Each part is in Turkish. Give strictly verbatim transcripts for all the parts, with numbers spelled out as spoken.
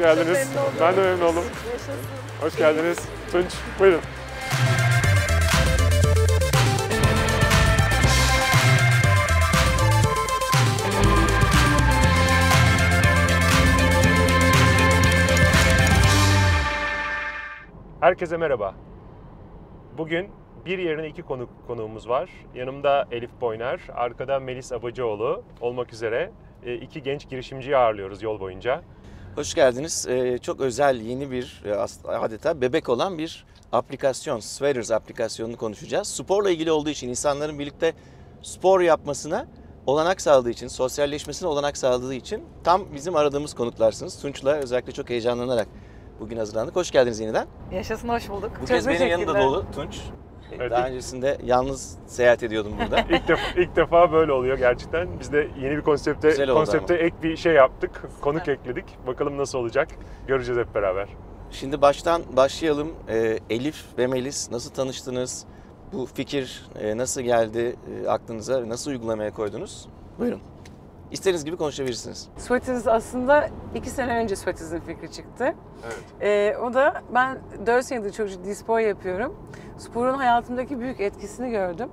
geldiniz. Ben de memnun oldum. Yaşasın. Hoş geldiniz. Tunç, buyurun. Herkese merhaba. Bugün bir yerine iki konuk konuğumuz var. Yanımda Elif Boyner, arkada Melis Abacıoğlu olmak üzere iki genç girişimciyi ağırlıyoruz yol boyunca. Hoş geldiniz. Ee, çok özel yeni bir adeta bebek olan bir aplikasyon, Sweaters aplikasyonunu konuşacağız. Sporla ilgili olduğu için, insanların birlikte spor yapmasına olanak sağladığı için, sosyalleşmesine olanak sağladığı için tam bizim aradığımız konuklarsınız. Tunç'la özellikle çok heyecanlanarak bugün hazırlandık. Hoş geldiniz yeniden. Yaşasın, hoş bulduk. Bu kez benim yanımda dolu Tunç. Evet, Daha ilk... öncesinde yalnız seyahat ediyordum burada. ilk, defa, ilk defa böyle oluyor gerçekten. Biz de yeni bir konsepte konsepte ek bir şey yaptık. Konuk evet. ekledik. Bakalım nasıl olacak. Göreceğiz hep beraber. Şimdi baştan başlayalım. Ee, Elif ve Melis nasıl tanıştınız? Bu fikir e, nasıl geldi e, aklınıza? Nasıl uygulamaya koydunuz? Buyurun. İstediğiniz gibi konuşabilirsiniz. Sweaters aslında iki sene önce Sweaters'ın fikri çıktı. Evet. Ee, o da ben dört senedir çok ciddi spor yapıyorum. Sporun hayatımdaki büyük etkisini gördüm.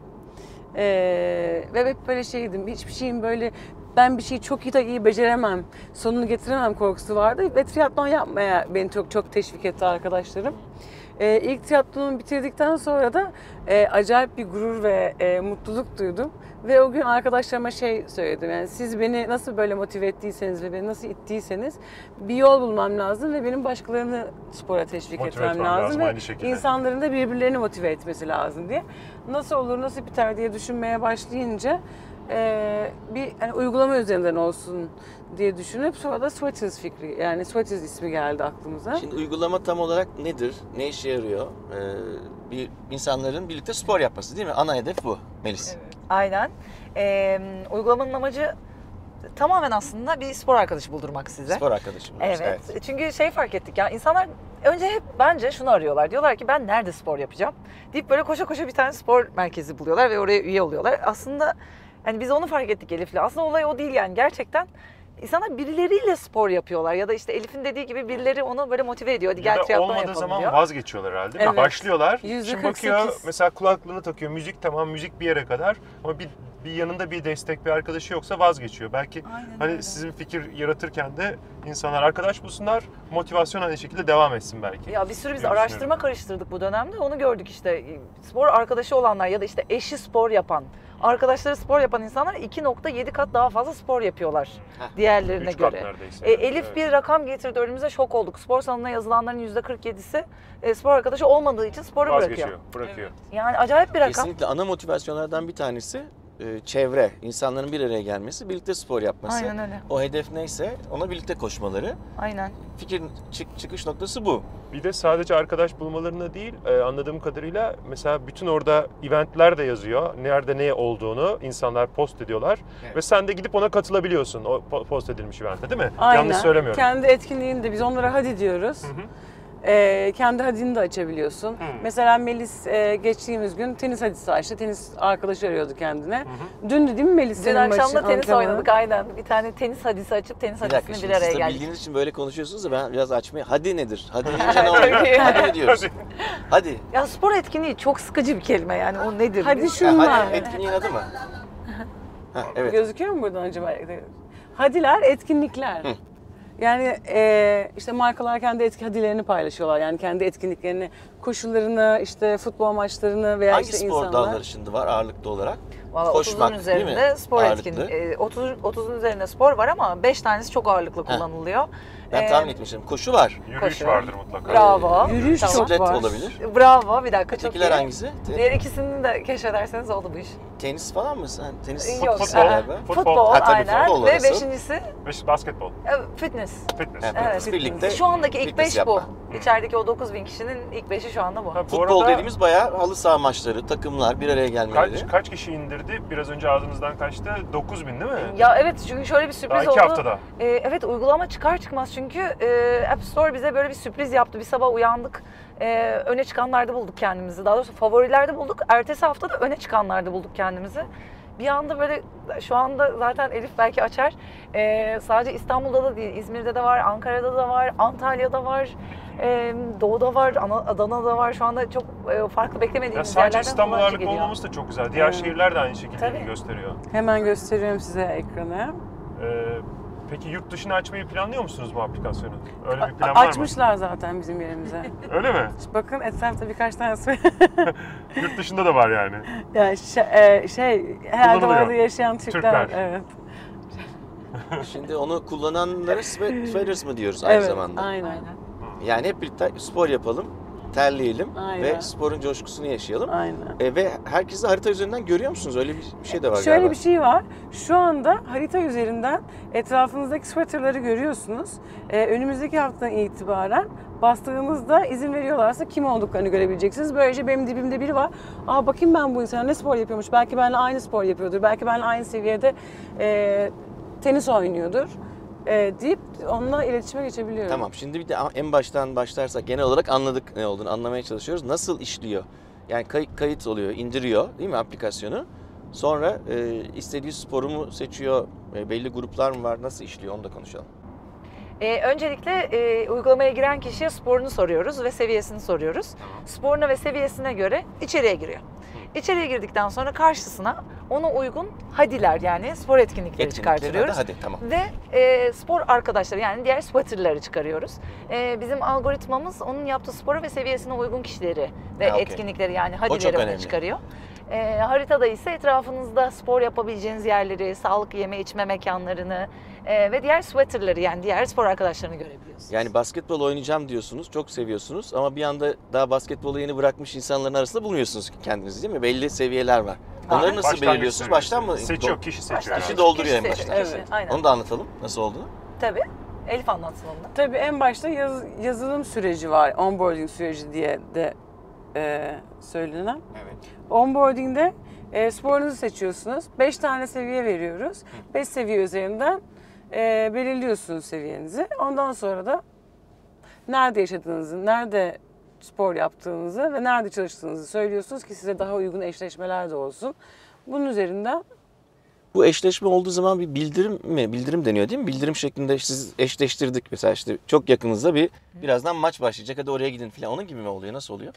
Ee, ve hep böyle şeydim, hiçbir şeyin böyle ben bir şeyi çok iyi de iyi beceremem, sonunu getiremem korkusu vardı. Ve triatlon yapmaya beni çok çok teşvik etti arkadaşlarım. Ee, ilk triatlonumu bitirdikten sonra da e, acayip bir gurur ve e, mutluluk duydum. Ve o gün arkadaşlarıma şey söyledim, yani siz beni nasıl böyle motive ettiyseniz ve beni nasıl ittiyseniz bir yol bulmam lazım ve benim başkalarını spora teşvik motive etmem lazım, lazım ve insanların da birbirlerini motive etmesi lazım diye. Nasıl olur, nasıl biter diye düşünmeye başlayınca e, bir hani uygulama üzerinden olsun diye düşünüp sonra da Sweaters fikri, yani Sweaters ismi geldi aklımıza. Şimdi uygulama tam olarak nedir? Ne işe yarıyor? Ee, bir insanların birlikte spor yapması değil mi? Ana hedef bu Melis. Evet. Aynen. Ee, uygulamanın amacı tamamen aslında bir spor arkadaşı buldurmak size. Spor arkadaşı bulmak. Evet. evet. Çünkü şey fark ettik ya, insanlar önce hep bence şunu arıyorlar. Diyorlar ki ben nerede spor yapacağım? Deyip böyle koşa koşa bir tane spor merkezi buluyorlar ve oraya üye oluyorlar. Aslında yani biz onu fark ettik Elif'le. Aslında olay o değil yani, gerçekten. İnsanlar birileriyle spor yapıyorlar ya da işte Elif'in dediği gibi birileri onu böyle motive ediyor. Hadi gel triatlon yapalım diyor. Olmadığı zaman vazgeçiyorlar herhalde. Evet. Yani başlıyorlar. yüzde Şimdi kırk sekiz. bakıyor mesela kulaklığını takıyor. Müzik tamam, müzik bir yere kadar ama bir, bir yanında bir destek, bir arkadaşı yoksa vazgeçiyor. Belki Aynen hani öyle. sizin fikir yaratırken de insanlar arkadaş bulsunlar, motivasyon aynı şekilde devam etsin belki. Ya bir sürü biz diye araştırma karıştırdık bu dönemde. Onu gördük işte. Spor arkadaşı olanlar ya da işte eşi spor yapan, arkadaşları spor yapan insanlar iki nokta yedi kat daha fazla spor yapıyorlar Heh. diğerlerine Üç kat göre. neredeyse. E, Elif Evet. bir rakam getirdi, önümüze şok olduk. Spor salonuna yazılanların yüzde kırk yedisi e, spor arkadaşı olmadığı için sporu Vazgeçiyor, bırakıyor. bırakıyor. Yani acayip bir rakam. Kesinlikle ana motivasyonlardan bir tanesi e, çevre, insanların bir araya gelmesi, birlikte spor yapması. Aynen öyle. O hedef neyse ona birlikte koşmaları. Aynen. Fikrin çık- çıkış noktası bu. Bir de sadece arkadaş bulmalarına değil, anladığım kadarıyla mesela bütün orada eventler de yazıyor. Nerede ne olduğunu insanlar post ediyorlar. Evet. Ve sen de gidip ona katılabiliyorsun o post edilmiş evente, değil mi? Aynen. Yanlış söylemiyorum. Kendi etkinliğinde biz onlara hadi diyoruz. Hı hı. Ee, kendi hadini de açabiliyorsun. Hı. Mesela Melis e, geçtiğimiz gün tenis hadisi açtı. Tenis arkadaşı arıyordu kendine. Hı. Dündü değil mi Melis? Dün senin akşam da maçın, tenis antrenmanı? oynadık aynen. Bir tane tenis hadisi açıp tenis Bir dakika, hadisini şimdi bir araya siz de geldik. bildiğiniz için böyle konuşuyorsunuz da ben biraz açmaya... Hadi nedir? Hadi deyince ne oluyor? Çok iyi. Hadi mi diyoruz? Hadi. Ya spor etkinliği çok sıkıcı bir kelime yani, o nedir? Hadi Biz- şunlar. Ha, hadi etkinliğin adı mı? Ha, evet. Gözüküyor mu buradan acaba? Hadiler, etkinlikler. Hı. Yani e, işte markalar kendi etki hadilerini paylaşıyorlar. Yani kendi etkinliklerini, koşullarını, işte futbol maçlarını veya Hangi işte spor insanlar. dalları şimdi var ağırlıklı olarak? Valla Koşmak, otuzun değil mi? üzerinde spor Ağırlıklı. etkinliği. otuz, otuzun üzerinde spor var ama beş tanesi çok ağırlıklı kullanılıyor. Ben Ee, tahmin etmiştim. Koşu var. Yürüyüş Koşu. vardır mutlaka. Bravo. Yürüyüş Tamam. çok Bisiklet var. olabilir. Bravo, bir dakika çok Ötekiler iyi. hangisi? Te- Diğer ikisini de keşfederseniz oldu bu iş. tenis falan mı? Sen tenis Yok, futbol. aa, galiba. Futbol. futbol, Ha, tabii, aynen. futbol Ve orası. beşincisi Beş- Basketbol, e, fitness. fitness. Evet, Evet, fitness birlikte. Şu andaki ilk fitness beş yapma. bu. İçerideki o dokuz bin kişinin ilk beşi şu anda bu. Ha, bu Futbol arada dediğimiz bayağı halı saha maçları, takımlar bir araya gelmeleri. kaç, kaç kişi indirdi? Biraz önce ağzınızdan kaçtı. dokuz bin değil mi? Ya evet, çünkü şöyle bir sürpriz Daha iki oldu. haftada. Ee, evet, uygulama çıkar çıkmaz çünkü e, App Store bize böyle bir sürpriz yaptı. Bir sabah uyandık, e, öne çıkanlarda bulduk kendimizi. Daha doğrusu favorilerde bulduk. Ertesi hafta da öne çıkanlarda bulduk kendimizi. bir anda böyle şu anda zaten Elif belki açar. Ee, sadece İstanbul'da da değil, İzmir'de de var, Ankara'da da var, Antalya'da var, e, Doğu'da var, Adana'da var. Şu anda çok e, farklı beklemediğimiz Ya sadece yerlerden İstanbul kullanıcı ağırlıklı geliyor. olmamız da çok güzel. Diğer Evet. şehirler de aynı şekilde Tabii. ilgi gösteriyor. Hemen gösteriyorum size ekranı. Ee, peki yurt dışına açmayı planlıyor musunuz bu aplikasyonu? Öyle bir plan A- var mı? Açmışlar zaten bizim yerimize. Öyle mi? Bakın etrafta birkaç tanesi. Yurt dışında da var yani. yani şey, şey herhalde Kullanılıyor. orada yaşayan Türkler. Türkler. Evet. Şimdi onu kullananlara swe- sweaters mı diyoruz aynı evet, zamanda? Aynen. Aynen. Yani hep birlikte spor yapalım, terleyelim Aynen. ve sporun coşkusunu yaşayalım. Aynen. E, ve herkesi harita üzerinden görüyor musunuz? Öyle bir bir şey de var Şöyle galiba. bir şey var. Şu anda harita üzerinden etrafınızdaki sweaterları görüyorsunuz. Ee, önümüzdeki haftadan itibaren bastığınızda izin veriyorlarsa kim olduklarını görebileceksiniz. Böylece benim dibimde biri var. Aa bakayım ben bu insana ne spor yapıyormuş. Belki benimle aynı spor yapıyordur. Belki benimle aynı seviyede e, tenis oynuyordur. E, deyip onunla iletişime geçebiliyorum. Tamam, şimdi bir de en baştan başlarsak genel olarak anladık ne olduğunu anlamaya çalışıyoruz. Nasıl işliyor? Yani kay- kayıt oluyor, indiriyor değil mi aplikasyonu? Sonra e, istediği sporu mu seçiyor, e, belli gruplar mı var, nasıl işliyor onu da konuşalım. Ee, öncelikle e, uygulamaya giren kişiye sporunu soruyoruz ve seviyesini soruyoruz. Sporuna ve seviyesine göre içeriye giriyor. İçeriye girdikten sonra karşısına ona uygun hadiler yani spor etkinlikleri Etkinlikleri çıkartıyoruz. hadi, hadi tamam. Ve e, spor arkadaşları yani diğer sweaterları çıkarıyoruz. E, bizim algoritmamız onun yaptığı spora ve seviyesine uygun kişileri ve Ha, okey. etkinlikleri yani çok hadileri öne önemli. çıkarıyor. E, haritada ise etrafınızda spor yapabileceğiniz yerleri, sağlıklı yeme içme mekanlarını e, ve diğer sweaterları yani diğer spor arkadaşlarını görebiliyorsunuz. Yani basketbol oynayacağım diyorsunuz, çok seviyorsunuz ama bir anda daha basketbolu yeni bırakmış insanların arasında bulmuyorsunuz kendinizi değil mi? Belli seviyeler var. Onları Aynen. nasıl Başlangıç belirliyorsunuz? Baştan mı? Seçiyor, kişi seçiyor. Baştan yani. Kişi dolduruyor en Kişi başta. seçiyor, Evet. Aynen. Onu da anlatalım nasıl olduğunu. Tabii. Elif anlatsın onu da. Tabii en başta yaz- yazılım süreci var. Onboarding süreci diye de e, söylenen. Evet. Onboarding'de e, sporunuzu seçiyorsunuz. beş tane seviye veriyoruz. beş seviye üzerinden e, belirliyorsunuz seviyenizi. Ondan sonra da nerede yaşadığınızı, nerede spor yaptığınızı ve nerede çalıştığınızı söylüyorsunuz ki size daha uygun eşleşmeler de olsun. Bunun üzerinden Bu eşleşme olduğu zaman bir bildirim mi? Bildirim deniyor değil mi? Bildirim şeklinde siz eşleştirdik mesela işte çok yakınızda bir birazdan maç başlayacak hadi oraya gidin falan onun gibi mi oluyor? Nasıl oluyor?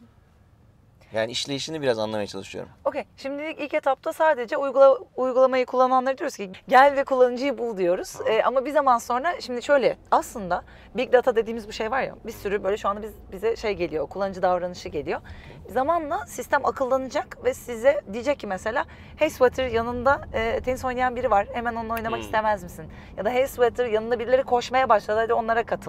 Yani işleyişini biraz anlamaya çalışıyorum. Okey. Şimdilik ilk etapta sadece uygula, uygulamayı kullananlara diyoruz ki gel ve kullanıcıyı bul diyoruz. Ee, ama bir zaman sonra şimdi şöyle aslında Big Data dediğimiz bir şey var ya bir sürü böyle şu anda biz, bize şey geliyor kullanıcı davranışı geliyor. Zamanla sistem akıllanacak ve size diyecek ki mesela hey Sweater yanında e, tenis oynayan biri var hemen onunla oynamak Hmm. istemez misin? Ya da hey Sweater yanında birileri koşmaya başladı hadi onlara katıl.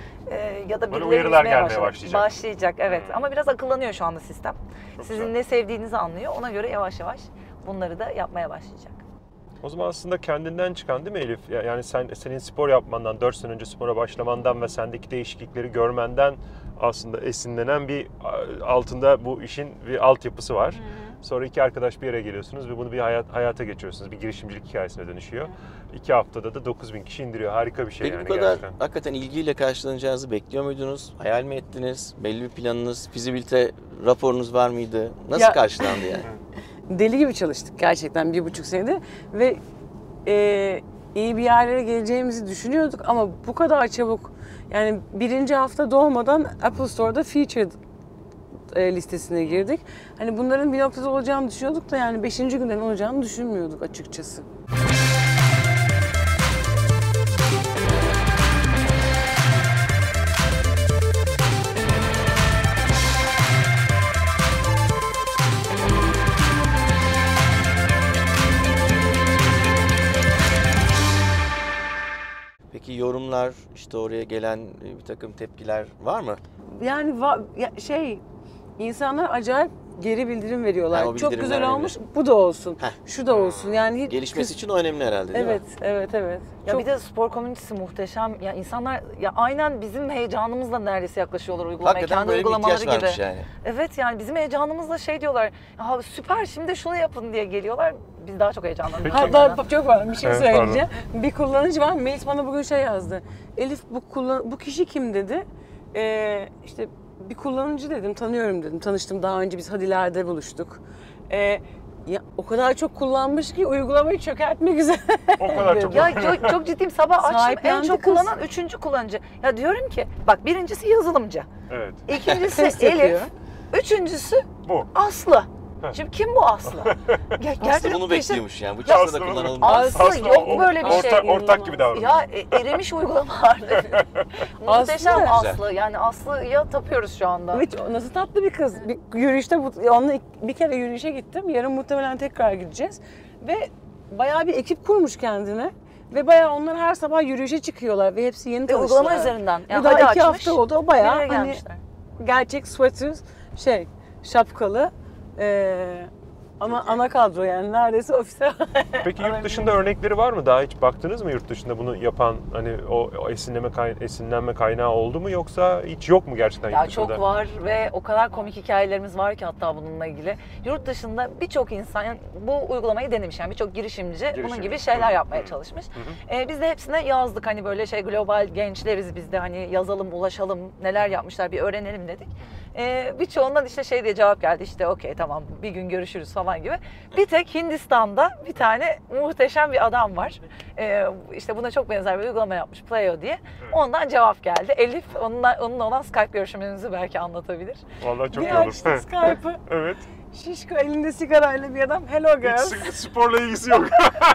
Ee, ya da Böyle birileri uyarılar yüzmeye gelmeye başladı. başlayacak. Başlayacak evet Hmm. ama biraz akıllanıyor şu anda sistem. Çok Sizin güzel. ne sevdiğinizi anlıyor. Ona göre yavaş yavaş bunları da yapmaya başlayacak. O zaman aslında kendinden çıkan değil mi Elif? Ya- Yani sen senin spor yapmandan, dört sene önce spora başlamandan ve sendeki değişiklikleri görmenden aslında esinlenen bir altında bu işin bir altyapısı var. Sonra iki arkadaş bir yere geliyorsunuz ve bunu bir hayat, hayata geçiyorsunuz. Bir girişimcilik hikayesine dönüşüyor. İki haftada da dokuz bin kişi indiriyor. Harika bir şey Peki yani bu kadar gerçekten. hakikaten ilgiyle karşılanacağınızı bekliyor muydunuz? Hayal mi ettiniz? Belli bir planınız, fizibilite raporunuz var mıydı? Nasıl Ya- karşılandı yani? deli gibi çalıştık gerçekten bir buçuk senedir ve e, iyi bir yerlere geleceğimizi düşünüyorduk ama bu kadar çabuk yani birinci hafta dolmadan Apple Store'da featured e, listesine girdik. Hani bunların bir noktada olacağını düşünüyorduk da yani beşinci günden olacağını düşünmüyorduk açıkçası. Peki yorumlar, işte oraya gelen e, bir takım tepkiler var mı? Yani va- ya şey insanlar acayip geri bildirim veriyorlar. Ha, o Çok bildirimler güzel önemli. olmuş. Bu da olsun. Heh. Şu da olsun. Yani hiç- Gelişmesi için o önemli herhalde değil Evet, mi? evet, evet. Ya Çok- bir de spor komünitesi muhteşem. Ya insanlar ya aynen bizim heyecanımızla neredeyse yaklaşıyorlar uygulamaya. Hakikaten Kendi böyle bir uygulamaları ihtiyaç gibi. varmış yani. Evet yani bizim heyecanımızla şey diyorlar. Ya süper şimdi şunu yapın diye geliyorlar. Biz daha çok heyecanlanıyoruz. Peki. Hatta çok var bir şey Evet, söyleyeceğim. Bir kullanıcı var. Melis bana bugün şey yazdı. Elif bu kullan bu kişi kim dedi. Ee, işte bir kullanıcı dedim, tanıyorum dedim. Tanıştım daha önce biz Hadiler'de buluştuk. Ee, Ya o kadar çok kullanmış ki uygulamayı çökertmek üzere. O kadar çok. Ya çok, çok ciddiyim, sabah açtım, en Sahiplendi çok kız. kullanan üçüncü kullanıcı. Ya diyorum ki bak, birincisi yazılımcı, Evet. ikincisi Test Elif, yapıyor. üçüncüsü Bu. Aslı. Heh. Şimdi kim bu Aslı? Ya, Aslı gerçekten bunu peşin- bekliyormuş yani. Bu Ya çağda da Aslı- kullanalım. Aslı Aslı yok o- böyle bir orta, şey. Ortak gibi davranıyor. Ya e, erimiş uygulamalar. Muhteşem Aslı. Aslı. Yani Aslı'ya tapıyoruz şu anda. Evet, nasıl tatlı bir kız. Bir yürüyüşte bu- onunla ik- bir kere yürüyüşe gittim. Yarın muhtemelen tekrar gideceğiz. Ve bayağı bir ekip kurmuş kendine. Ve bayağı onlar her sabah yürüyüşe çıkıyorlar ve hepsi yeni Ve tanıştılar. uygulama üzerinden. Ve Yani daha hadi iki açmış, hafta oldu. O bayağı bir yere hani gelmişler. gerçek sweater, şey, şapkalı. Ee, ama ana kadro yani neredeyse ofise. Peki yurt dışında örnekleri var mı? Daha hiç baktınız mı yurt dışında bunu yapan, hani o, o esinleme kay, esinlenme kaynağı oldu mu, yoksa hiç yok mu gerçekten Ya yurt dışında? çok var ve o kadar komik hikayelerimiz var ki hatta bununla ilgili. Yurt dışında birçok insan yani bu uygulamayı denemiş, yani birçok girişimci, bunun Girişimci. gibi şeyler Hı. yapmaya Hı. çalışmış. Hı Ee, biz de hepsine yazdık, hani böyle şey, global gençleriz biz de, hani yazalım, ulaşalım, neler yapmışlar bir öğrenelim dedik. Ee, birçoğundan işte şey diye cevap geldi, işte okey tamam bir gün görüşürüz falan gibi. Bir tek Hindistan'da bir tane muhteşem bir adam var. Ee, işte buna çok benzer bir uygulama yapmış, Playo diye. Ondan cevap geldi. Elif onunla, onunla olan Skype görüşmemizi belki anlatabilir. Vallahi çok Bir iyi olur. açtı Skype'ı. Evet. Şişko elinde sigarayla bir adam. Hello Hiç girls. s- sporla ilgisi yok.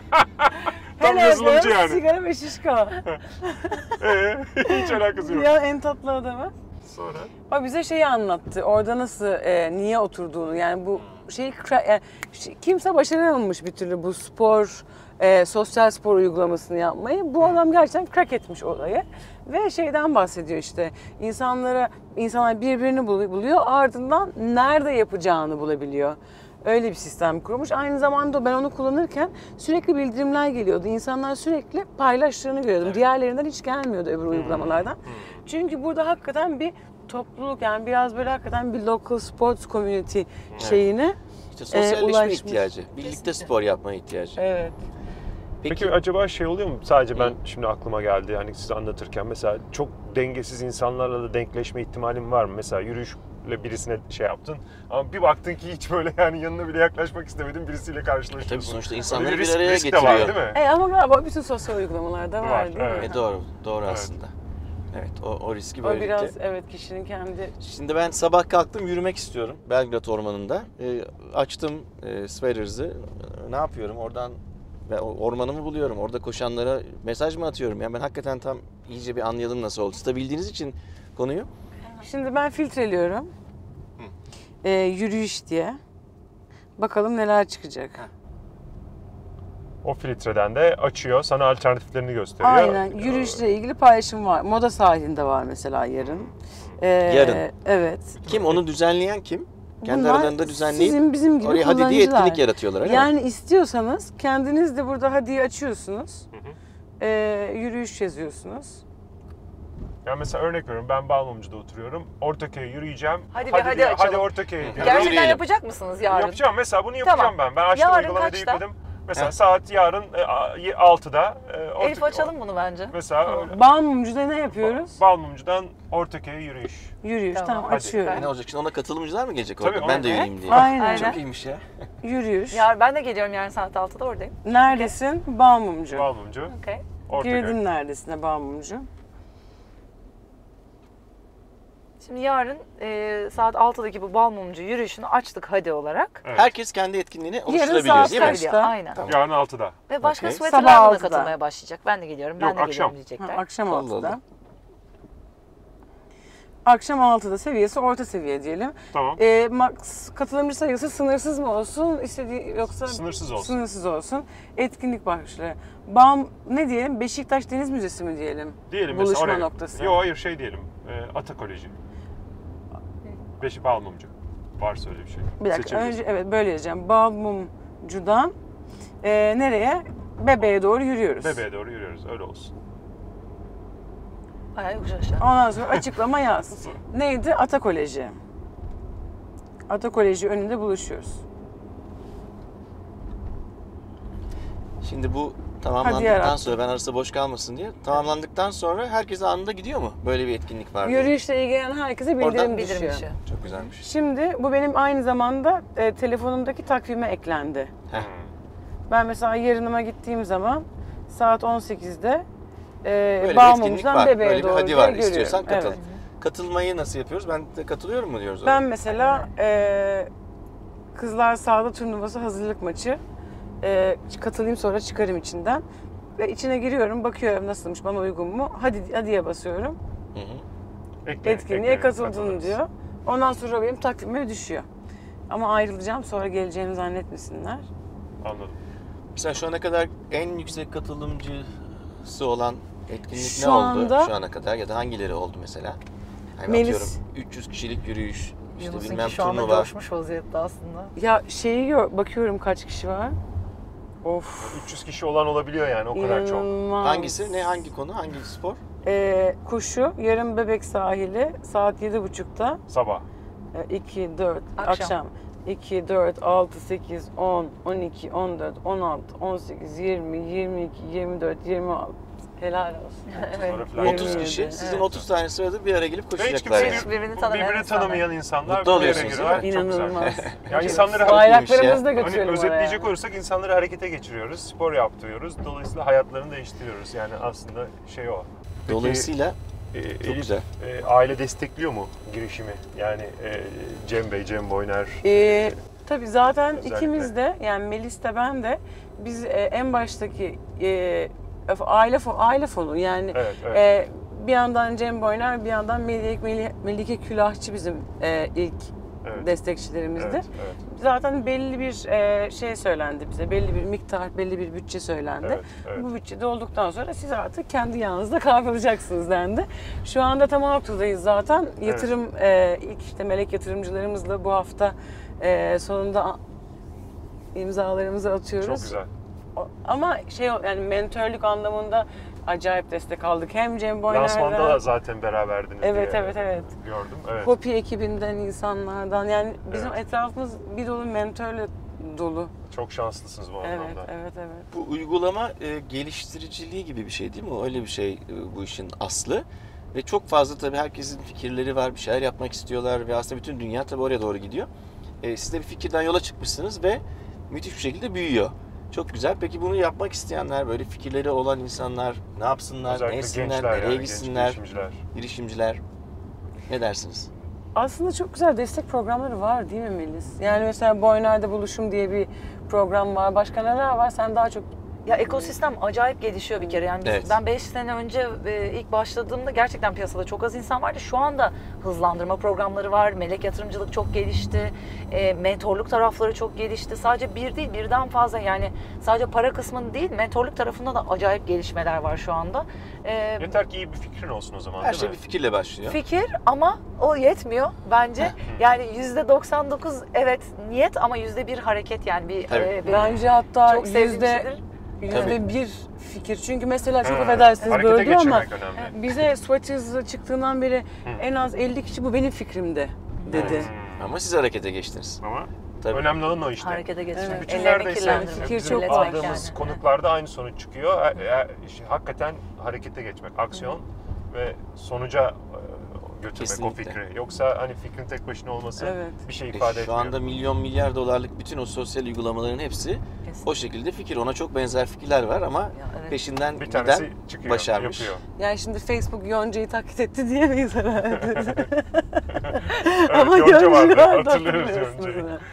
Tam Hello yazılımcı girls, yani. sigara ve şişko. Ee, hiç alakası yok. Ya en tatlı adamı. Sonra? O bize şeyi anlattı. Orada nasıl, e, niye oturduğunu. Yani bu şeyi kra- yani şey- kimse başaramamış bir türlü bu spor, e, sosyal spor uygulamasını yapmayı. Bu adam gerçekten crack etmiş olayı. Ve şeyden bahsediyor işte. İnsanlara, insanlar birbirini bul- buluyor. Ardından nerede yapacağını bulabiliyor. Öyle bir sistem kurmuş. Aynı zamanda ben onu kullanırken sürekli bildirimler geliyordu. İnsanlar sürekli paylaştığını görüyordum. Diğerlerinden hiç gelmiyordu öbür uygulamalardan. Çünkü burada hakikaten bir topluluk, yani biraz böyle hakikaten bir local sports community şeyine İşte sosyalleşme ulaşmış. ihtiyacı. Birlikte spor yapma ihtiyacı. evet. Peki, acaba şey oluyor mu? Sadece ben şimdi aklıma geldi hani size anlatırken, mesela çok dengesiz insanlarla da denkleşme ihtimalin var mı? Mesela yürüyüşle birisine şey yaptın ama bir baktın ki hiç böyle yani yanına bile yaklaşmak istemedin, birisiyle karşılaşıyorsun. Tabii sonuçta Böyle insanları bir risk- araya risk de getiriyor. var değil mi? E ama galiba bütün sosyal uygulamalarda var, Var, değil mi? evet. E doğru, doğru Evet. aslında. Evet, o, o riski O böylelikle. biraz evet kişinin kendi. Şimdi ben sabah kalktım, yürümek istiyorum Belgrad Ormanı'nda. E, açtım e, Sweaters'ı. E, ne yapıyorum? Oradan ve o ormanımı buluyorum. Orada koşanlara mesaj mı atıyorum? Yani ben hakikaten tam iyice bir anlayalım nasıl oldu. Siz de bildiğiniz için konuyu. Şimdi ben filtreliyorum. E, yürüyüş diye. Bakalım neler çıkacak. O filtreden de açıyor, sana alternatiflerini gösteriyor. Aynen. Yürüyüşle ilgili paylaşım var. Moda sahilinde var mesela yarın. E, Yarın. Evet. Kim onu düzenleyen kim? Kendi Bunlar aralarında düzenleyip sizin bizim gibi oraya hadi diye kullanıcılar. etkinlik yaratıyorlar öyle mi? Yani istiyorsanız kendiniz de burada hadiyi açıyorsunuz. Ee, yürüyüş yazıyorsunuz. Yani mesela örnek veriyorum, ben Balmumcu'da oturuyorum. Ortaköy'e yürüyeceğim. Hadi bir hadi diye- açalım. Hadi Ortaköy'e diyorum. Gerçekten yürüyelim. yapacak mısınız yarın? Yapacağım. Mesela bunu yapacağım Tamam. ben. Ben açtım, Yarın uygulamayı da kaçta? yükledim. Mesela Heh. saat yarın e, altıda. E, Elif Ortak- açalım bunu bence. Mesela öyle. Balmumcu'da ne yapıyoruz? Balmumcu'dan Ortaköy'e yürüyüş. Yürüyüş. Tamam. Tamam, Hadi. açıyorum. E ne olacak şimdi, ona katılımcılar mı gelecek Tabii, orada? Ben de aynen. yürüyeyim diye. Aynen. Aynen. Çok iyiymiş ya. Yürüyüş. Ya ben de geliyorum yarın saat altıda oradayım. Neredesin? Balmumcu. Balmumcu, Okey. Ortaköy. Girdin neredesine Balmumcu? Şimdi yarın e, saat altıdaki bu Balmumcu yürüyüşünü açtık hadi olarak. Evet. Herkes kendi etkinliğini saat oluşturabiliyor değil mi? kaç? Biliyor, aynen. Tamam. Yarın altıda. Ve başka Okey. sweaterlar Sabah buna altıda. katılmaya başlayacak. Ben de geliyorum, ben Yok, de akşam. geliyorum Ha, diyecekler. akşam Allah altıda. Allah. Akşam altıda seviyesi orta seviye diyelim. Tamam. Ee, max katılımcı sayısı sınırsız mı olsun, istediği yoksa Sınırsız olsun. Sınırsız olsun. Etkinlik başlığı. Bam ne diyelim? Beşiktaş Deniz Müzesi mi diyelim? Diyelim Buluşma mesela oraya. noktası. Yok hayır şey diyelim. E, Atakoleji. Beşi Balmumcu. Varsa öyle bir şey. Bir dakika Seçebilirsin. önce evet böyle yazacağım. Balmumcu'dan e, nereye? Bebeğe doğru yürüyoruz. Bebeğe doğru yürüyoruz. Öyle olsun. Bayağı yokuş aşağı. Ondan sonra açıklama yaz. Neydi? Atakoleji. Atakoleji önünde buluşuyoruz. Şimdi bu Hadi tamamlandıktan yarattım. sonra ben arası boş kalmasın diye tamamlandıktan sonra herkes anında gidiyor mu? Böyle bir etkinlik var diye. Yürüyüşle ilgilenen herkese bildirim Oradan düşüyor. Bildirim dışı. Çok güzelmiş. Şimdi bu benim aynı zamanda e, telefonumdaki takvime eklendi. Heh. Ben mesela yarınıma gittiğim zaman saat on sekizde e, Böyle bir Bağımlımızdan etkinlik var. bebeğe Böyle bir doğru hadi diye var. görüyorum. İstiyorsan katıl. Evet. Katılmayı nasıl yapıyoruz? Ben de katılıyorum mu diyoruz? Ben orada? mesela e, Kızlar Sahada turnuvası hazırlık maçı e, katılayım sonra çıkarım içinden. Ve içine giriyorum, bakıyorum nasılmış, bana uygun mu? Hadi hadiye basıyorum. Hı hı. Ekle- Etkinliğe ekleyelim, katıldın katılırız. diyor. Ondan sonra benim takvime düşüyor. Ama ayrılacağım, sonra geleceğimi zannetmesinler. Anladım. Mesela şu ana kadar en yüksek katılımcısı olan etkinlik Şu ne oldu anda- şu ana kadar ya da hangileri oldu mesela? Hani Melis. atıyorum üç yüz kişilik yürüyüş, işte bilmem Yunus'unki şu anda turnuva. coşmuş vaziyette aslında. Ya şeyi gör, bakıyorum kaç kişi var. Of. üç yüz kişi olan olabiliyor yani o kadar çok. İnanılmaz. Hangisi? Ne hangi konu? Hangi spor? Ee, Kuşu, yarın Bebek sahili saat yedi buçukta. Sabah. iki, dört, Akşam. akşam. iki, dört, altı, sekiz, on, on iki, on dört, on altı, on sekiz, yirmi, yirmi iki, yirmi dört, yirmi altı. Helal olsun. Evet. Sonra falan. otuz yirmi kişi. yedi, Sizin evet. otuz tane sırada bir ara gelip Ve hiç koşacaklar kimse yani. birbirini birbirini, tanımayan birbirini insanlar. tanımayan insanlar Mutlu bir yere oluyorsunuz, giriyorlar. değil mi? Çok güzel. İnanılmaz. Ya insanları Bayraklarımızı da hani götürelim özetleyecek oraya. olursak insanları harekete geçiriyoruz, spor yaptırıyoruz. Dolayısıyla hayatlarını değiştiriyoruz. Yani aslında şey o. Peki, Dolayısıyla e, çok Elif, güzel. e, aile destekliyor mu girişimi? Yani e, Cem Bey, Cem Boyner. Ee, tabii zaten Özellikle. ikimiz de, yani Melis de ben de, biz e, en baştaki e, aile fonu, aile fonu yani Evet, evet. e, bir yandan Cem Boyner, bir yandan Melike, Melike, Melike Külahçı bizim e, ilk Evet. destekçilerimizdir. Evet, evet, Zaten belli bir e, şey söylendi bize, belli bir miktar, belli bir bütçe söylendi. evet, evet. Bu bütçede olduktan sonra siz artık kendi yanınızda kavrulacaksınız dendi. Şu anda tam o noktadayız zaten. Yatırım, e, ilk işte melek yatırımcılarımızla bu hafta e, sonunda imzalarımızı atıyoruz. Çok güzel. O- Ama şey yani mentörlük anlamında acayip destek aldık. Hem Cem Lansmanda da Boyner'den, zaten beraberdiniz evet diye evet evet. gördüm. Evet. Hopi ekibinden insanlardan, yani bizim Evet. etrafımız bir dolu mentörle dolu. Çok şanslısınız bu Evet, anlamda. evet, evet. Bu uygulama e, geliştiriciliği gibi bir şey değil mi? Öyle bir şey e, bu işin aslı. Ve çok fazla tabii herkesin fikirleri var, bir şeyler yapmak istiyorlar ve aslında bütün dünya tabii oraya doğru gidiyor. E, siz de bir fikirden yola çıkmışsınız ve müthiş bir şekilde büyüyor. Çok güzel. Peki bunu yapmak isteyenler, böyle fikirleri olan insanlar ne yapsınlar, ne Özellikle etsinler, gençler nereye yani, genç gitsinler, girişimciler. girişimciler? Ne dersiniz? Aslında çok güzel destek programları var değil mi Melis? Yani mesela Boyner'de Buluşum diye bir program var. Başka neler var? Sen daha çok... Ya ekosistem acayip gelişiyor bir kere. Yani biz- Evet. ben beş sene önce e, ilk başladığımda gerçekten piyasada çok az insan vardı. Şu anda hızlandırma programları var. Melek yatırımcılık çok gelişti. E, mentorluk tarafları çok gelişti. Sadece bir değil, birden fazla, yani sadece para kısmını değil, mentorluk tarafında da acayip gelişmeler var şu anda. E, Yeter ki iyi bir fikrin olsun o zaman, Her değil şey mi? bir fikirle başlıyor. Fikir, ama o yetmiyor bence. Yani yüzde doksan dokuz evet niyet, ama yüzde bir hareket, yani bir, Tabii. e, bir Bence hatta çok sevdiğim yüzde, şeydir. yüzde bir fikir. Çünkü mesela çok Ha, affedersiniz harekete böldüm ama geçirmek önemli. bize Sweaters çıktığından beri en az elli kişi bu benim fikrimde dedi. Hmm. Ama siz harekete geçtiniz. Ama Tabii. önemli olan o işte. Harekete geçirmek, Evet. Bütün ellerini neredeyse kirlendirmek, fikir bizim çok kirletmek aldığımız yani. konuklarda aynı sonuç çıkıyor. E, e, işte hakikaten harekete geçmek, aksiyon ve sonuca e, götürmek Kesinlikle. o fikri. Yoksa hani fikrin tek başına olması Evet. bir şey E, ifade Şu etmiyor. anda milyon milyar dolarlık bütün o sosyal uygulamaların hepsi Kesinlikle. o şekilde fikir. Ona çok benzer fikirler var ama evet. peşinden bir giden tanesi çıkıyor, başarmış. yapıyor. Yani şimdi Facebook Yonca'yı taklit etti diyemeyiz herhalde. Evet, Ama Yonca Yonca vardı, vardı, hatırlıyoruz hatırlıyorsunuz Yonca'yı. değil mi?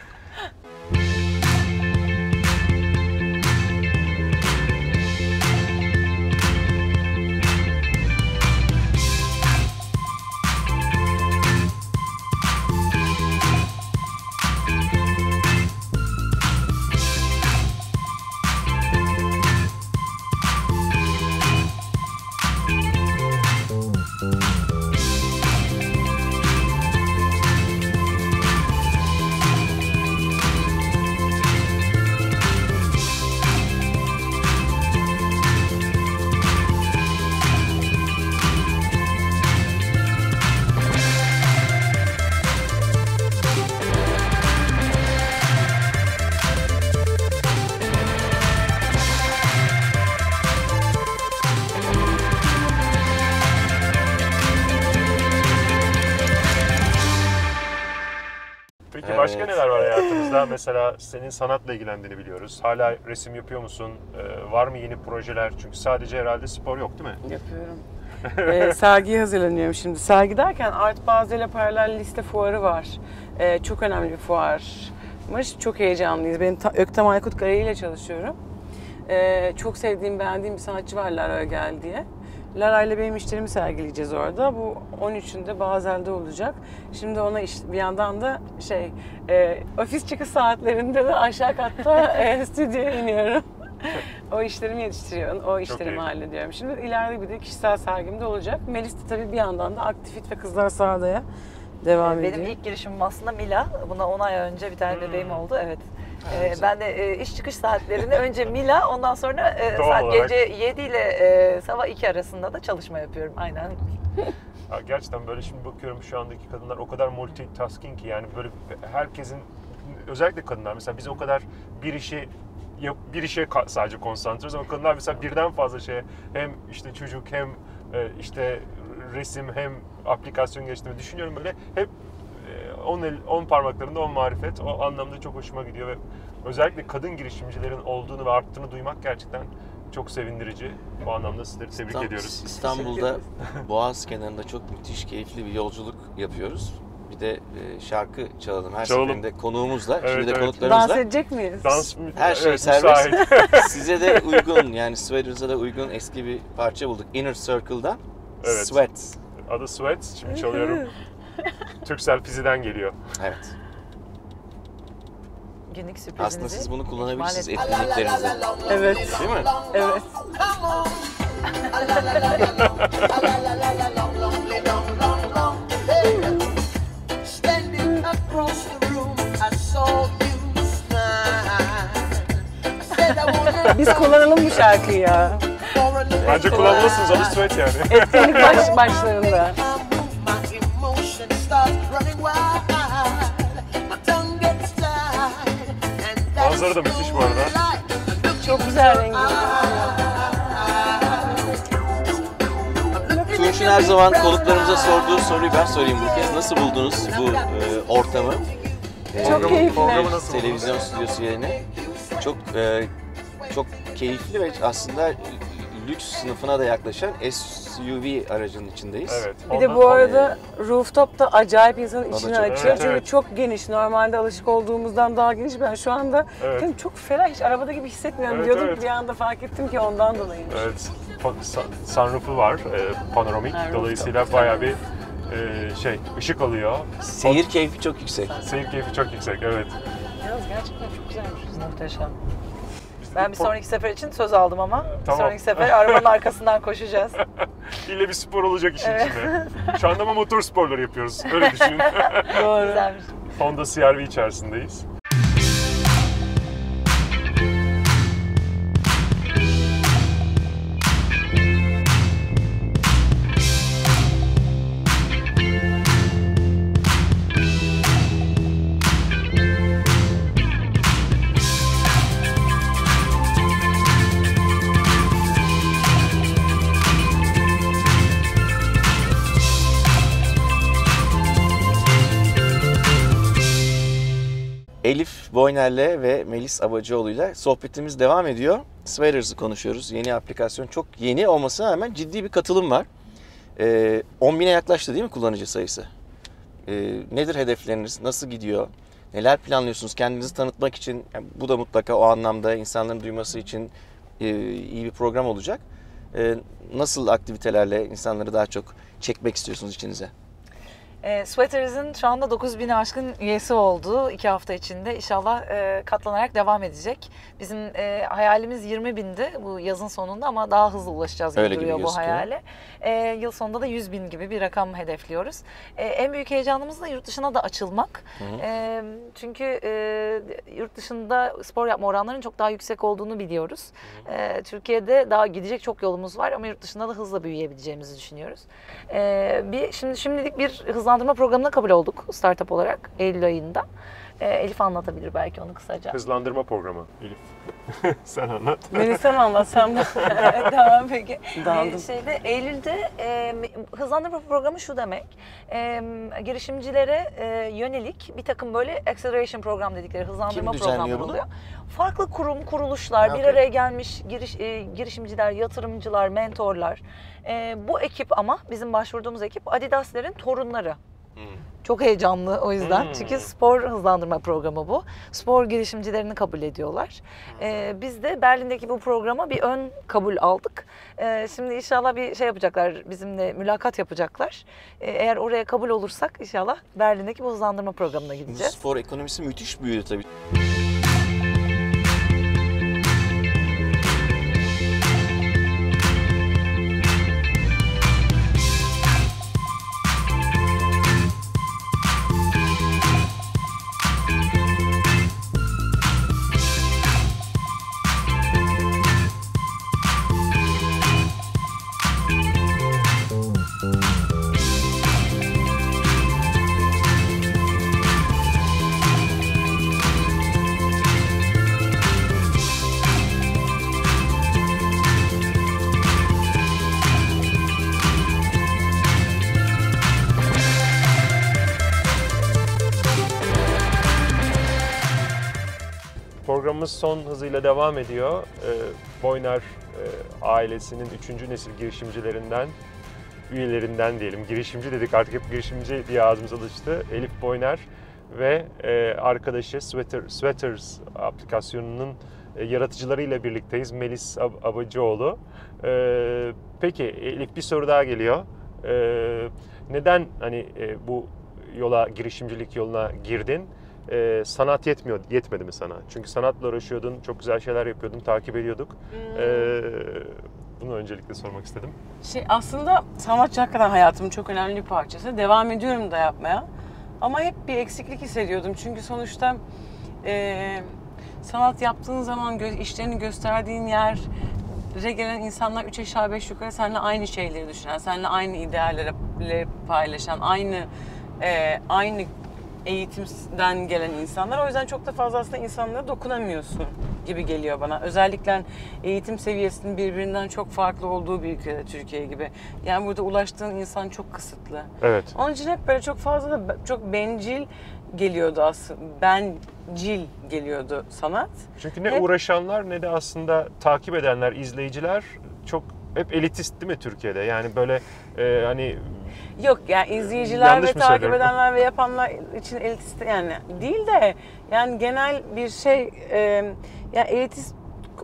Peki başka Evet. neler var hayatınızda? Mesela senin sanatla ilgilendiğini biliyoruz. Hala resim yapıyor musun? Ee, var mı yeni projeler? Çünkü sadece herhalde spor yok değil mi? Yapıyorum. ee, sergiye hazırlanıyorum şimdi. Sergi derken Art Basel ile paralel liste fuarı var. Ee, çok önemli bir fuarmış. Çok heyecanlıyız. Benim ta- Öktem Aykut Kaya ile çalışıyorum. Ee, çok sevdiğim, beğendiğim bir sanatçı var Lara Ögel diye. Lara ile benim işlerimi sergileyeceğiz orada. Bu on üçünde Basel'de olacak. Şimdi ona iş, bir yandan da şey, e, ofis çıkış saatlerinde de aşağı katta e, stüdyoya iniyorum. O işlerimi yetiştiriyorum, o işlerimi iyi. hallediyorum. Şimdi ileride bir de kişisel sergim de olacak. Melis de tabii bir yandan da Aktifit ve Kızlar Sahada'ya devam ediyor. Benim ilk girişimim aslında Mila. Buna on ay önce bir tane Hmm. bebeğim oldu. Evet. Ee, güzel. ben de e, iş çıkış saatlerinde önce Mila, ondan sonra e, Doğal saat olarak. gece yedi ile e, sabah iki arasında da çalışma yapıyorum. Aynen. Ya gerçekten böyle şimdi bakıyorum şu andaki kadınlar o kadar multitasking ki yani böyle herkesin özellikle kadınlar mesela biz o kadar bir işi yap- bir işe ka- sadece konsantrayız ama kadınlar mesela birden fazla şeye hem işte çocuk hem e, işte resim hem aplikasyon geliştirme düşünüyorum böyle hep on parmaklarında on marifet o anlamda çok hoşuma gidiyor ve özellikle kadın girişimcilerin olduğunu ve arttığını duymak gerçekten çok sevindirici. Bu anlamda sizleri tebrik İstanbul- ediyoruz. İstanbul'da Boğaz kenarında çok müthiş, keyifli bir yolculuk yapıyoruz. Bir de e, şarkı çalalım her Çalalım. seferinde konuğumuzla. Evet, Şimdi de evet. Dans konuklarımızla. edecek miyiz? Dans Her şey evet, serbest. müsait. Size de uygun yani Sweaters'a da uygun eski bir parça bulduk. Inner Circle'dan Evet. Sweat. Adı Sweat. Şimdi çalıyorum. Türksel Fizi'den geliyor. Evet. Günlük sürprizinizi. Aslında siz bunu kullanabilirsiniz ihmal etkinliklerinizde. Evet, Değil mi? evet. Standing across the room, I saw you smile. I said I wanna Biz kullanalım bu şarkıyı ya. for a little Bence kullanmalısınız. Adı Sweat yani. Etkinlik baş, başlarında. my emotion starts running wild. My tongue gets tied. And that's Manzara da müthiş bu arada. like Çok güzel rengi. Tunç'un her zaman konuklarımıza sorduğu soruyu ben sorayım bu kez. Nasıl buldunuz bu e, ortamı? E, Çok keyifli. Programı nasıl Televizyon stüdyosu yerine. Çok e, çok keyifli ve aslında lüks sınıfına da yaklaşan S U V aracının içindeyiz. Evet. Bir de ondan- bu arada rooftop da acayip insanın Bana içini çok- açıyor. Evet, Çünkü evet. çok geniş. Normalde alışık olduğumuzdan daha geniş. Ben şu anda Evet. kendimi çok ferah, hiç arabada gibi hissetmiyorum Evet, diyordum. evet. Bir anda fark ettim ki ondan dolayıymış. Evet. pan- sun- Sunroof'u var. E, panoramik. Ha, rooftop. Dolayısıyla bayağı bir e, şey ışık alıyor. Seyir keyfi çok yüksek. Seyir keyfi çok yüksek. Evet. Yalnız gerçekten çok güzelmiş. Muhteşem. Biz Ben de bir po- sonraki sefer için söz aldım ama bir Tamam. sonraki sefer arabanın arkasından koşacağız. İlle bir spor olacak işin Evet. içinde. Şu anda ama motor sporları yapıyoruz. Öyle düşünün. Doğru. Güzelmiş. Honda C R V içerisindeyiz. Elif Boyner'le ve Melis Abacıoğlu'yla sohbetimiz devam ediyor. Sweaters'ı konuşuyoruz. Yeni aplikasyon. Çok yeni olmasına rağmen ciddi bir katılım var. Ee, on bine yaklaştı değil mi kullanıcı sayısı? Ee, nedir hedefleriniz? Nasıl gidiyor? Neler planlıyorsunuz? Kendinizi tanıtmak için, yani bu da mutlaka o anlamda insanların duyması için e, iyi bir program olacak. Ee, nasıl aktivitelerle insanları daha çok çekmek istiyorsunuz içinize? E, Sweaters'ın şu anda dokuz bini aşkın üyesi oldu iki hafta içinde. İnşallah e, katlanarak devam edecek. Bizim e, hayalimiz yirmi bindi bu yazın sonunda ama daha hızlı ulaşacağız gibi Öyle gibi duruyor bu gözüküyor. hayale. E, yıl sonunda da yüz bin gibi bir rakam hedefliyoruz. E, en büyük heyecanımız da yurt dışına da açılmak. Hı hı. E, çünkü e, yurt dışında spor yapma oranlarının çok daha yüksek olduğunu biliyoruz. E, Türkiye'de daha gidecek çok yolumuz var ama yurt dışında da hızla büyüyebileceğimizi düşünüyoruz. E, bir şimdi şimdilik bir hızlandırma programına kabul olduk startup olarak Eylül ayında. E, Elif anlatabilir belki onu kısaca. Hızlandırma programı Elif. Sen anlat. Melisa mı anlatsam da? Tamam peki. Daldım. Ee, şeyde Eylül'de e, hızlandırma programı şu demek. E, girişimcilere e, yönelik bir takım böyle acceleration program dedikleri hızlandırma Kim düzenliyor programları bunu? oluyor. Farklı kurum, kuruluşlar, Ha, bir okey. araya gelmiş giriş, e, girişimciler, yatırımcılar, mentorlar. E, bu ekip ama bizim başvurduğumuz ekip Adidas'lerin torunları. Hmm. Çok heyecanlı o yüzden. Hmm. Çünkü spor hızlandırma programı bu. Spor girişimcilerini kabul ediyorlar. Ee, biz de Berlin'deki bu programa bir ön kabul aldık. Ee, şimdi inşallah bir şey yapacaklar, bizimle mülakat yapacaklar. Ee, eğer oraya kabul olursak inşallah Berlin'deki bu hızlandırma programına Bu gideceğiz. spor ekonomisi müthiş büyüdü tabii. Programımız son hızıyla devam ediyor. Ee, Boyner e, ailesinin üçüncü nesil girişimcilerinden, üyelerinden diyelim. Girişimci dedik artık, hep girişimci diye ağzımıza alıştı. Elif Boyner ve e, arkadaşı Sweater, Sweaters aplikasyonunun e, yaratıcılarıyla birlikteyiz. Melis Ab- Abacıoğlu. E, peki Elif, bir soru daha geliyor. E, neden hani e, bu yola, girişimcilik yoluna girdin? Ee, sanat yetmiyor, yetmedi mi sana? Çünkü sanatla uğraşıyordun, çok güzel şeyler yapıyordun, takip ediyorduk. Ee, bunu öncelikle sormak istedim. Şey, aslında sanatçı hakikaten hayatımın çok önemli bir parçası. Devam ediyorum da yapmaya. Ama hep bir eksiklik hissediyordum. Çünkü sonuçta e, sanat yaptığın zaman gö- işlerini gösterdiğin yere gelen insanlar üç aşağı beş yukarı seninle aynı şeyleri düşünen, seninle aynı idealleri paylaşan, aynı e, aynı eğitimden gelen insanlar. O yüzden çok da fazla aslında insanlara dokunamıyorsun gibi geliyor bana. Özellikle eğitim seviyesinin birbirinden çok farklı olduğu bir ülkede, Türkiye gibi. Yani burada ulaştığın insan çok kısıtlı. Evet. Onun için hep böyle çok fazla da çok bencil geliyordu aslında. Bencil geliyordu sanat. Çünkü ne Hep- uğraşanlar ne de aslında takip edenler, izleyiciler çok hep elitist değil mi Türkiye'de? Yani böyle e, hani Yok yani izleyiciler Yanlış ve mı takip söylüyorum? edenler ve yapanlar için elitist yani değil de yani genel bir şey e, yani elitist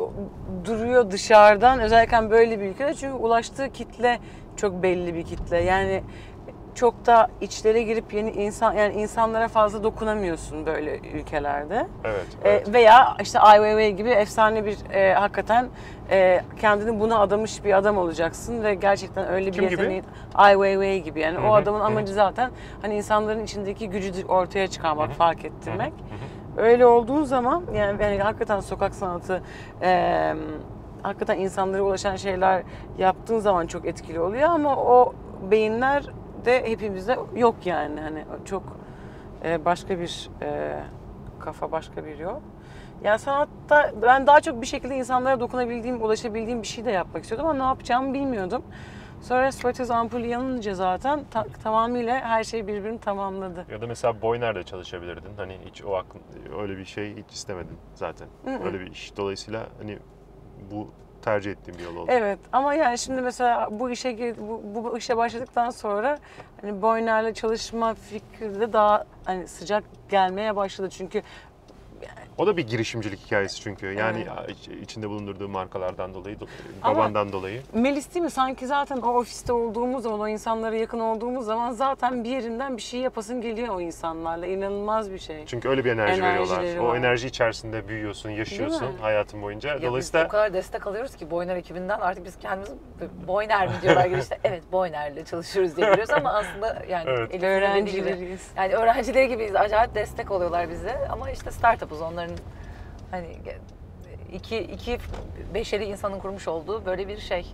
duruyor dışarıdan, özellikle böyle bir ülkede, çünkü ulaştığı kitle çok belli bir kitle. Yani çok da içlere girip yeni insan, yani insanlara fazla dokunamıyorsun böyle ülkelerde. evet, E, evet. veya işte Ai Weiwei gibi efsane bir e, hakikaten e, kendini buna adamış bir adam olacaksın ve gerçekten öyle bir Kim gibi? yeteneği. Ai Weiwei gibi yani. Hı O hı, adamın hı. amacı zaten hani insanların içindeki gücü ortaya çıkarmak, Hı hı, fark ettirmek. hı Öyle olduğu zaman yani, yani hakikaten sokak sanatı, e, hakikaten insanlara ulaşan şeyler yaptığın zaman çok etkili oluyor ama o beyinler de hepimizde yok yani, hani çok e, başka bir e, kafa, başka bir yol. Yani sanatta ben daha çok bir şekilde insanlara dokunabildiğim, ulaşabildiğim bir şey de yapmak istiyordum ama ne yapacağımı bilmiyordum. Sonra Sweaters ampulü yanınca zaten ta- tamamıyla her şey birbirini tamamladı. Ya da mesela Boyner'de çalışabilirdin. Hani hiç o aklın, öyle bir şey hiç istemedin zaten. Hı hı. Öyle bir iş. Dolayısıyla hani bu tercih ettiğim bir yol oldu. Evet ama yani şimdi mesela bu işe gir- bu, bu işe başladıktan sonra hani Boyner'le çalışma fikri de daha hani sıcak gelmeye başladı çünkü O da bir girişimcilik hikayesi çünkü. Yani Evet. iç- içinde bulundurduğu markalardan dolayı, do- Ama- babandan dolayı. Melis değil mi? Sanki zaten o ofiste olduğumuz zaman, o insanlara yakın olduğumuz zaman zaten bir yerinden bir şey yapasın geliyor o insanlarla. İnanılmaz bir şey. Çünkü öyle bir enerji Enerjileri veriyorlar. var. O enerji içerisinde büyüyorsun, yaşıyorsun Değil mi? hayatın boyunca. Ya biz Dolayısıyla o kadar destek alıyoruz ki Boyner ekibinden artık biz kendimizi Boyner mi diyorlar gibi işte evet Boyner'le çalışıyoruz diye biliyoruz ama aslında yani Evet. Elif'in dediği gibi, Öğrencileriyiz. yani öğrencileri gibiyiz, acayip destek oluyorlar bize ama işte startup'ız, onların hani iki, iki beşeri insanın kurmuş olduğu böyle bir şey,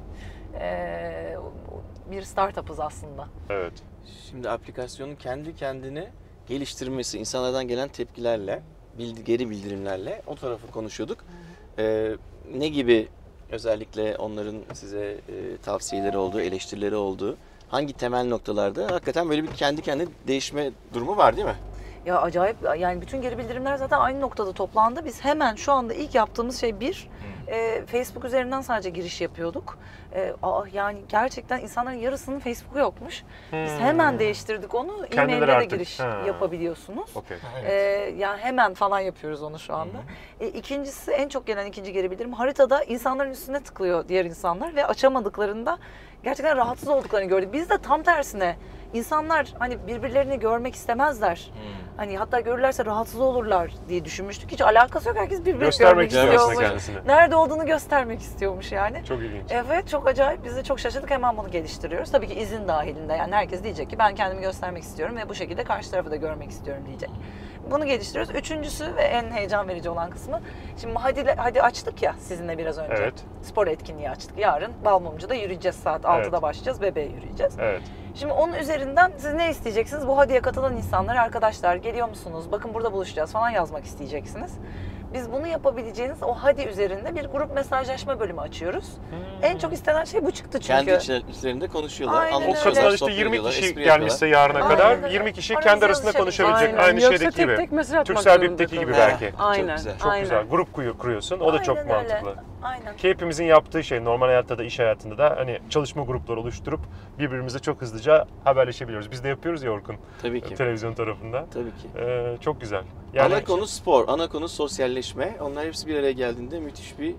ee, bir startup'ız aslında. evet. Şimdi aplikasyonun kendi kendine geliştirmesi, insanlardan gelen tepkilerle, bildi, geri bildirimlerle o tarafı konuşuyorduk. Ee, ne gibi özellikle onların size e, tavsiyeleri oldu, eleştirileri oldu? Hangi temel noktalarda hakikaten böyle bir kendi kendine değişme durumu var değil mi? Ya acayip, yani bütün geri bildirimler zaten aynı noktada toplandı. Biz hemen şu anda ilk yaptığımız şey bir, e, Facebook üzerinden sadece giriş yapıyorduk. E, aa, yani gerçekten insanların yarısının Facebook'u yokmuş. Biz Hmm. hemen değiştirdik onu. Kendileri E-mail'de de artık, giriş ha. yapabiliyorsunuz. Okey. Ee, yani hemen falan yapıyoruz onu şu anda. E, ikincisi, en çok gelen ikinci geri bildirim, haritada insanların üstüne tıklıyor diğer insanlar ve açamadıklarında gerçekten rahatsız olduklarını gördük. Biz de tam tersine, insanlar hani birbirlerini görmek istemezler. Hani hatta görürlerse rahatsız olurlar diye düşünmüştük. Hiç alakası yok. Herkes birbirini Göstermek görmek istiyor istiyormuş. kendisini. Nerede olduğunu göstermek istiyormuş yani. Çok ilginç. Evet, çok acayip. Biz de çok şaşırdık. Hemen bunu geliştiriyoruz. Tabii ki izin dahilinde. Yani herkes diyecek ki ben kendimi göstermek istiyorum ve bu şekilde karşı tarafı da görmek istiyorum diyecek. Bunu geliştiriyoruz. Üçüncüsü ve en heyecan verici olan kısmı. Şimdi hadi, hadi açtık ya sizinle biraz önce. Evet. Spor etkinliği açtık. Yarın Balmumcu'da yürüyeceğiz, saat altıda Evet. başlayacağız. Bebeğe yürüyeceğiz. Evet. Şimdi onun üzerinden siz ne isteyeceksiniz? Bu hadiye katılan insanlar, arkadaşlar geliyor musunuz? Bakın burada buluşacağız falan yazmak isteyeceksiniz. Biz bunu yapabileceğiniz o hadi üzerinde bir grup mesajlaşma bölümü açıyoruz. En çok istenen şey bu çıktı çünkü. Kendi içlerinde konuşuyorlar. Aynen O öyle. anlatıyorlar, katılan işte sohbet yirmi ediyorlar, kişi espri gelmişse yarına Aynen kadar öyle. yirmi kişi Aranızda kendi arasında yazışabilecek. konuşabilecek. Aynen. Aynı Yoksa şeydeki tek gibi. tek mesaj atmak Turkcellbit'teki zorunda gibi kalıyorlar. belki. Çok Aynen. güzel. Çok aynen. güzel. Grup kuyu- kuruyorsun. O da çok Aynen öyle. mantıklı. Aynen. Ki hepimizin yaptığı şey normal hayatta da iş hayatında da hani çalışma grupları oluşturup birbirimizle çok hızlıca haberleşebiliyoruz. Biz de yapıyoruz ya Orkun Tabii ki. televizyon tarafında. Tabii ki. Ee, çok güzel. Ana konu spor, ana konu sosyalleşme. Onlar hepsi bir araya geldiğinde müthiş bir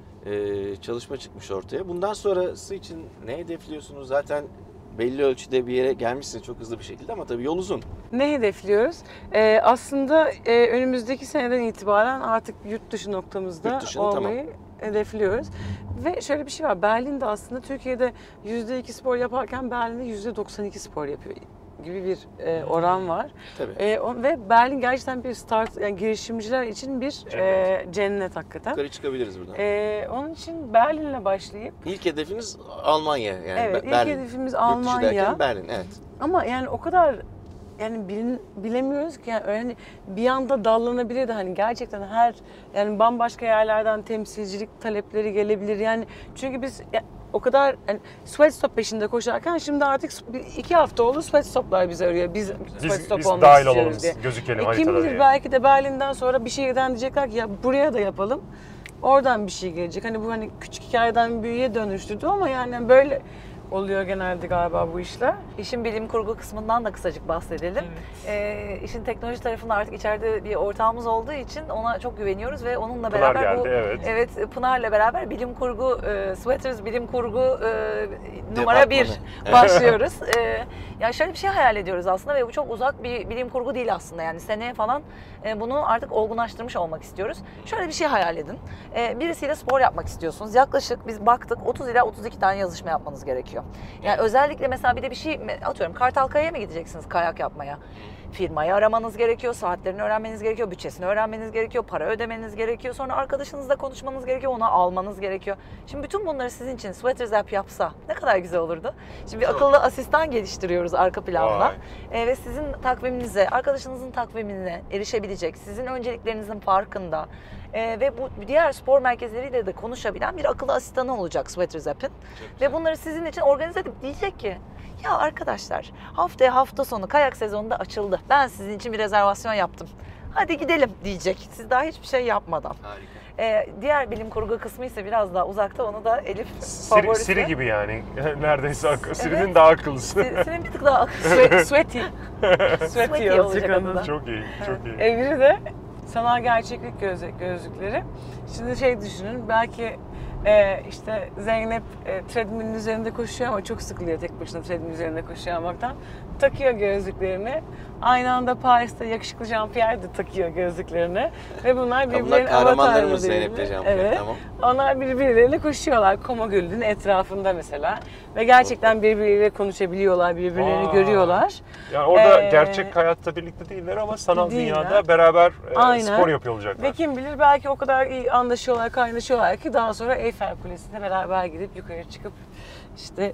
e, çalışma çıkmış ortaya. Bundan sonrası için ne hedefliyorsunuz? Zaten belli ölçüde bir yere gelmişsiniz çok hızlı bir şekilde ama tabii yol uzun. Ne hedefliyoruz? Ee, aslında e, önümüzdeki seneden itibaren artık yurt dışı noktamızda Yurt dışını, olmayı hedefliyoruz. Ve şöyle bir şey var. Berlin'de aslında Türkiye'de yüzde iki spor yaparken Berlin'de yüzde doksan iki spor yapıyor gibi bir e, oran var. Tabii. E, o- ve Berlin gerçekten bir start, yani girişimciler için bir cennet, e, cennet hakikaten. Yukarı çıkabiliriz buradan. E, onun için Berlin'le başlayıp, İlk hedefiniz Almanya yani. evet, Be- ilk Berlin. hedefimiz Yurt dışı Almanya. derken Berlin, evet. Ama yani o kadar yani bilin, bilemiyoruz ki yani öyle bir anda dallanabilir de hani gerçekten her yani bambaşka yerlerden temsilcilik talepleri gelebilir yani çünkü biz ya, o kadar yani sweatstop peşinde koşarken şimdi artık bir- iki hafta oldu sweatstoplar bizi arıyor. Biz, Biz, sweatstop biz olmak dahil istiyoruz olalım, diye. gözükelim E, haritada kim bilir diye. belki de Berlin'den sonra bir şehirden diyecekler ki ya buraya da yapalım. Oradan bir şey gelecek. Hani bu hani küçük hikayeden büyüye dönüştürdü ama yani böyle oluyor genelde galiba bu işler. İşin bilim kurgu kısmından da kısacık bahsedelim. Ee, işin teknoloji tarafında artık içeride bir ortağımız olduğu için ona çok güveniyoruz ve onunla Pınar beraber bu geldi, evet. evet Pınar'la beraber bilim kurgu e, Sweaters bilim kurgu e, numara bir Departmanı. başlıyoruz. E, ya şöyle bir şey hayal ediyoruz aslında ve bu çok uzak bir bilim kurgu değil aslında. Yani seneye falan e, bunu artık olgunlaştırmış olmak istiyoruz. Şöyle bir şey hayal edin. E, birisiyle spor yapmak istiyorsunuz. Yaklaşık biz baktık otuz ila otuz iki tane yazışma yapmanız gerekiyor. Yani özellikle mesela bir de bir şey atıyorum Kartalkaya'ya mı gideceksiniz kayak yapmaya? Firmayı aramanız gerekiyor, saatlerini öğrenmeniz gerekiyor, bütçesini öğrenmeniz gerekiyor, para ödemeniz gerekiyor, sonra arkadaşınızla konuşmanız gerekiyor, onu almanız gerekiyor. Şimdi bütün bunları sizin için Sweaters App yapsa ne kadar güzel olurdu. Şimdi bir akıllı asistan geliştiriyoruz arka planda Vay. e, ve sizin takviminize, arkadaşınızın takvimine erişebilecek, sizin önceliklerinizin farkında. Ee, ve bu diğer spor merkezleriyle de konuşabilen bir akıllı asistanı olacak Sweaters App'in. Ve bunları sizin için organize edip diyecek ki ya arkadaşlar haftaya hafta sonu kayak sezonu da açıldı. Ben sizin için bir rezervasyon yaptım. Hadi gidelim diyecek. Siz daha hiçbir şey yapmadan. Harika. Ee, diğer bilim kurgu kısmı ise biraz daha uzakta. Onu da Elif Siri, favorisi. Siri gibi yani. Neredeyse ak- Siri'nin Evet. daha akıllısı. Siri- Siri'nin bir tık daha Sweat, sweaty. Sweaty Sweaty olacak olacak onun adı da. Çok iyi, çok iyi. Evri de sanal gerçeklik gözlük, gözlükleri. Şimdi şey düşünün belki e, işte Zeynep e, treadmill'in üzerinde koşuyor ama çok sıkılıyor tek başına treadmill üzerinde koşuyor olmaktan. Takıyor gözlüklerini. Aynı anda Paris'te yakışıklı Jean-Pierre de takıyor gözlüklerini. Ve bunlar Bunlar birbirlerinin kahramanlarımız avatarları Zeynep'le değil mi? Jean-Pierre, Evet. tamam. Onlar birbirleriyle koşuyorlar Koma Gölü'nün etrafında mesela. Ve gerçekten birbirleriyle konuşabiliyorlar, birbirlerini Aa. görüyorlar. Yani orada Ee, gerçek hayatta birlikte değiller ama sanal değiller. dünyada beraber e, Aynen. spor yapıyor olacaklar. Ve kim bilir belki o kadar iyi anlaşıyorlar, kaynaşıyorlar ki daha sonra Eyfel Kulesi'ne beraber gidip yukarı çıkıp işte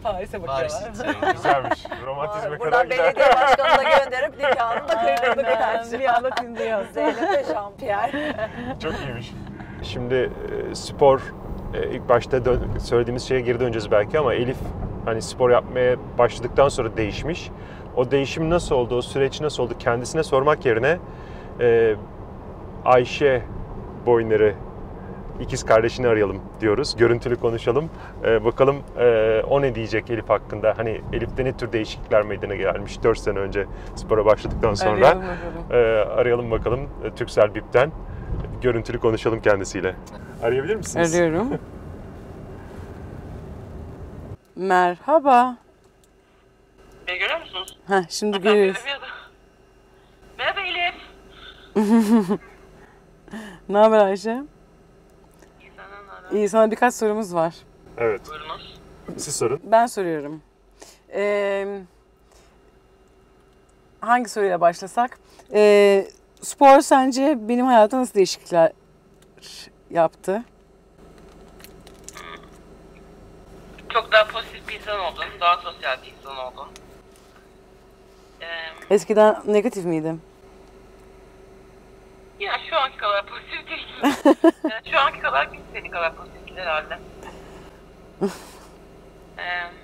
Paris'e Paris bakıyorlar. için. Güzelmiş. Romantizme kadar Buradan gider. belediye başkanına gönderip nikahını da kıydırdık Aynen, bir anda Tinder yazdı. Zeynep ve Jean-Pierre. Çok iyiymiş. Şimdi e, spor, e, ilk başta dön, söylediğimiz şeye geri döneceğiz belki ama Elif hani spor yapmaya başladıktan sonra değişmiş. O değişim nasıl oldu, o süreç nasıl oldu kendisine sormak yerine e, Ayşe Boyner'i, ikiz kardeşini arayalım diyoruz. Görüntülü konuşalım. E, bakalım e, o ne diyecek Elif hakkında. Hani Elif'te ne tür değişiklikler meydana gelmiş dört sene önce spora başladıktan sonra. Arayalım bakalım. E, arayalım bakalım e, Turkcell Bip'ten. Görüntülü konuşalım kendisiyle. Arayabilir misiniz? Arıyorum. Merhaba. Beni görüyor musunuz? Heh, şimdi Ben görüyoruz. göremiyordum. Merhaba Elif. Ne haber Ayşe? İyi senden ne haber? İyi, sana birkaç sorumuz var. Evet. Buyurunuz. Siz sorun. Ben soruyorum. Ee, hangi soruyla başlasak? Ee, spor sence benim hayatımda nasıl değişiklikler yaptı? Çok daha pozitif bir insan oldun. Daha sosyal bir insan oldun. Ee, Eskiden negatif miydim? ya şu anki kadar pozitif değilim. yani şu anki kadar senin kadar pozitif değil herhalde. ee,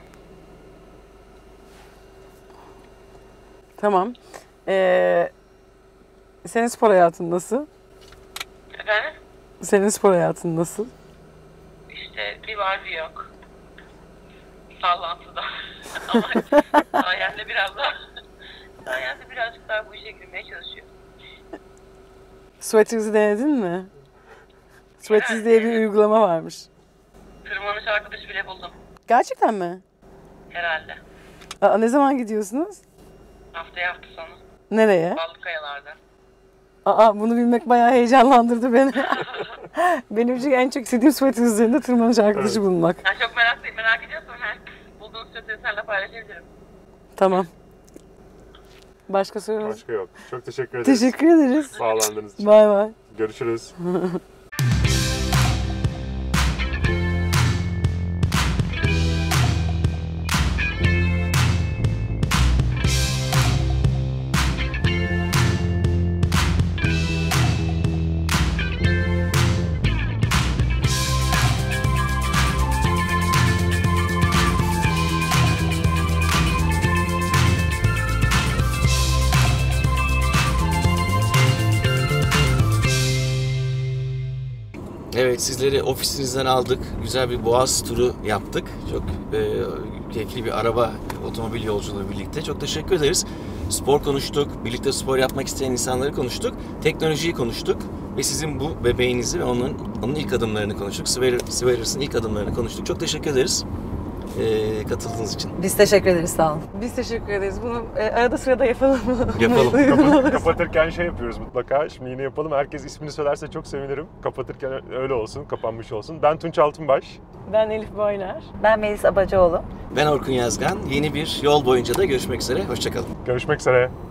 Tamam. Ee, senin spor hayatın nasıl? efendim? Senin spor hayatın nasıl? İşte bir var bir yok. Sallantıda. Ama sayende biraz daha sayende birazcık daha bu işe girmeye çalışıyor. Sweaters'ı denedin mi? Sweaters diye bir uygulama varmış. Tırmanış arkadaşı bile buldum. Gerçekten mi? Herhalde. Aa, ne zaman gidiyorsunuz? Haftaya hafta sonu. Nereye? Ballı Kayalar'da. Aa, bunu bilmek bayağı heyecanlandırdı beni. Benim için en çok istediğim Sweaters üzerinde tırmanış arkadaşı Evet. bulmak. Ben çok meraklıyım. Merak ediyorsan her bulduğun sözleri seninle paylaşabilirim. Tamam. Başka sorunuz? Başka yok. Çok teşekkür ederiz. Teşekkür ederiz. Bağlandığınız için. Bay bay. Görüşürüz. Evet, sizleri ofisinizden aldık. Güzel bir Boğaz turu yaptık. Çok e, keyifli bir araba, otomobil yolculuğu birlikte. Çok teşekkür ederiz. Spor konuştuk, birlikte spor yapmak isteyen insanları konuştuk. Teknolojiyi konuştuk ve sizin bu bebeğinizi ve onun onun ilk adımlarını konuştuk. Sweaters'ın ilk adımlarını konuştuk. Çok teşekkür ederiz e, katıldığınız için. Biz teşekkür ederiz, sağ olun. Biz teşekkür ederiz. Bunu e, arada sırada yapalım. Yapalım. Kapat- kapatırken şey yapıyoruz mutlaka. Şimdi yine yapalım. Herkes ismini söylerse çok sevinirim. Kapatırken öyle olsun, kapanmış olsun. Ben Tunç Altınbaş. Ben Elif Boyner. Ben Melis Abacıoğlu. Ben Orkun Yazgan. Yeni bir yol boyunca da görüşmek üzere. Hoşça kalın. Görüşmek üzere.